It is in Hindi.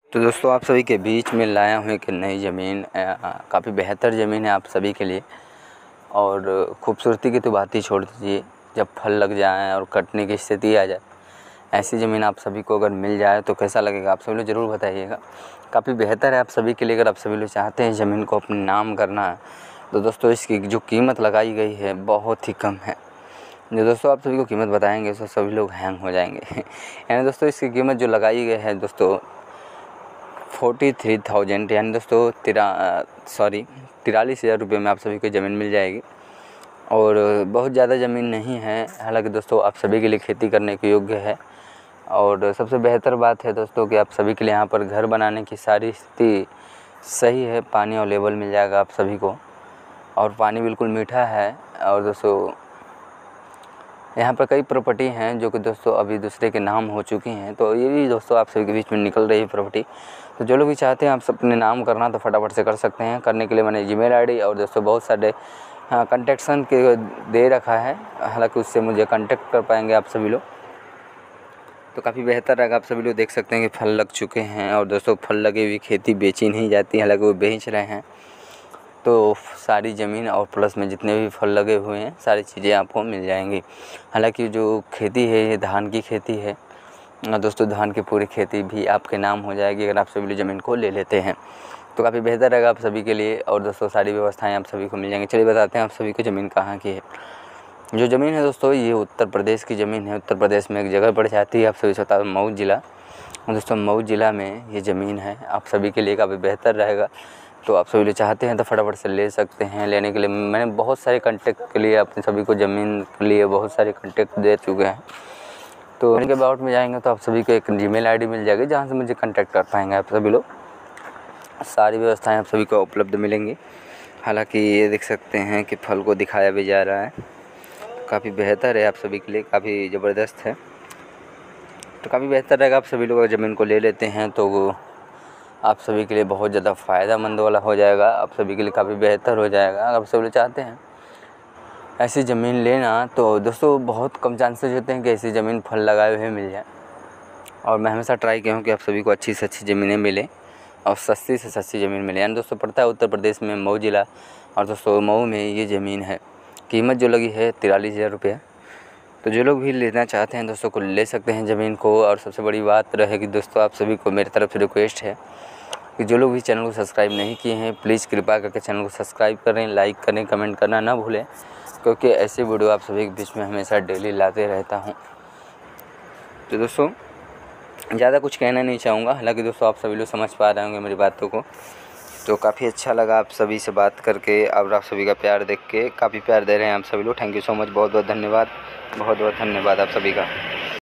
तो दोस्तों आप सभी के बीच में लाया हूँ एक नई ज़मीन, काफ़ी बेहतर ज़मीन है आप सभी के लिए। और खूबसूरती की तो बात ही छोड़ दीजिए, जब फल लग जाएँ और कटने की स्थिति आ जाए, ऐसी ज़मीन आप सभी को अगर मिल जाए तो कैसा लगेगा आप सभी लोग ज़रूर बताइएगा। काफ़ी बेहतर है आप सभी के लिए। अगर आप सभी लोग चाहते हैं ज़मीन को अपने नाम करना है तो दोस्तों इसकी जो कीमत लगाई गई है बहुत ही कम है। जो दोस्तों आप सभी को कीमत बताएंगे तो सभी लोग हैंग हो जाएंगे। यानी दोस्तों इसकी कीमत जो लगाई गई है दोस्तों 43,000 यानी दोस्तों 43,000 रुपये में आप सभी को ज़मीन मिल जाएगी। और बहुत ज़्यादा ज़मीन नहीं है, हालांकि दोस्तों आप सभी के लिए खेती करने के योग्य है। और सबसे बेहतर बात है दोस्तों कि आप सभी के लिए यहाँ पर घर बनाने की सारी स्थिति सही है। पानी अवेलेबल मिल जाएगा आप सभी को, और पानी बिल्कुल मीठा है। और दोस्तों यहाँ पर कई प्रॉपर्टी हैं जो कि दोस्तों अभी दूसरे के नाम हो चुकी हैं, तो ये भी दोस्तों आप सभी के बीच में निकल रही है प्रॉपर्टी। तो जो लोग भी चाहते हैं आप सब अपने नाम करना तो फटाफट से कर सकते हैं। करने के लिए मैंने जीमेल आईडी और दोस्तों बहुत सारे कंटेक्शन के दे रखा है, हालांकि उससे मुझे कांटेक्ट कर पाएंगे आप सभी लोग। तो काफ़ी बेहतर रहेगा। आप सभी लोग देख सकते हैं कि फल लग चुके हैं, और दोस्तों फल लगे हुई खेती बेची नहीं जाती, हालांकि वो बेच रहे हैं। तो सारी ज़मीन और प्लस में जितने भी फल लगे हुए हैं सारी चीज़ें आपको मिल जाएंगी। हालांकि जो खेती है ये धान की खेती है दोस्तों, धान की पूरी खेती भी आपके नाम हो जाएगी अगर आप सभी लोग ज़मीन को ले लेते हैं। तो काफ़ी बेहतर रहेगा आप सभी के लिए, और दोस्तों सारी व्यवस्थाएं आप सभी को मिल जाएंगी। चलिए बताते हैं आप सभी को ज़मीन कहाँ की है। जो ज़मीन है दोस्तों ये उत्तर प्रदेश की ज़मीन है। उत्तर प्रदेश में एक जगह पड़ जाती है, आप सभी से बता दूँ, मऊ ज़िला। दोस्तों मऊ ज़िला में ये ज़मीन है, आप सभी के लिए काफ़ी बेहतर रहेगा। तो आप सभी लोग चाहते हैं तो फटाफट से ले सकते हैं। लेने के लिए मैंने बहुत सारे कॉन्टैक्ट के लिए अपने सभी को ज़मीन के लिए बहुत सारे कॉन्टैक्ट दे चुके हैं। तो इनके अबाउट में जाएंगे तो आप सभी को एक जीमेल आईडी मिल जाएगी जहाँ से मुझे कॉन्टैक्ट कर पाएंगे आप सभी लोग। सारी व्यवस्थाएं आप सभी को उपलब्ध मिलेंगी। हालांकि ये देख सकते हैं कि फल को दिखाया भी जा रहा है, काफ़ी बेहतर है आप सभी के लिए, काफ़ी ज़बरदस्त है। तो काफ़ी बेहतर रहेगा आप सभी लोग अगर ज़मीन को ले लेते हैं तो वो आप सभी के लिए बहुत ज़्यादा फ़ायदेमंद वाला हो जाएगा। आप सभी के लिए काफ़ी बेहतर हो जाएगा। अगर आप सभी लोग चाहते हैं ऐसी ज़मीन लेना तो दोस्तों बहुत कम चांसेस होते हैं कि ऐसी ज़मीन फल लगाए हुए मिल जाए। और मैं हमेशा ट्राई किया हूँ कि आप सभी को अच्छी से अच्छी ज़मीनें मिलें और सस्ती से सस्ती ज़मीन मिले। यानी दोस्तों पड़ता है उत्तर प्रदेश में मऊ ज़िला, और दोस्तों मऊ में ये ज़मीन है। कीमत जो लगी है 43,000 रुपये। तो जो लोग भी लेना चाहते हैं दोस्तों को ले सकते हैं ज़मीन को। और सबसे बड़ी बात रहेगी दोस्तों आप सभी को मेरी तरफ से रिक्वेस्ट है कि जो लोग भी चैनल को सब्सक्राइब नहीं किए हैं प्लीज़ कृपया करके चैनल को सब्सक्राइब करें, लाइक करें, कमेंट करना ना भूलें, क्योंकि ऐसे वीडियो आप सभी के बीच में हमेशा डेली लाते रहता हूँ। तो दोस्तों ज़्यादा कुछ कहना नहीं चाहूँगा, हालांकि दोस्तों आप सभी लोग समझ पा रहे होंगे मेरी बातों को। तो काफ़ी अच्छा लगा आप सभी से बात करके, और आप सभी का प्यार देख के, काफ़ी प्यार दे रहे हैं आप सभी लोग। थैंक यू सो मच, बहुत बहुत धन्यवाद, बहुत बहुत धन्यवाद आप सभी का।